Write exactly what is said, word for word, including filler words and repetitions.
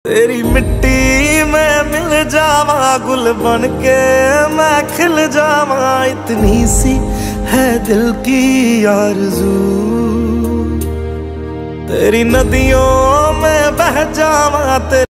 तेरी मिट्टी में मिल जावा, गुल बन के मैं खिल जावा, इतनी सी है दिल की आरज़ू। तेरी नदियों में बह जावा, तेरे